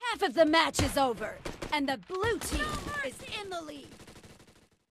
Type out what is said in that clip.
Half of the match is over, and the blue team is in the lead.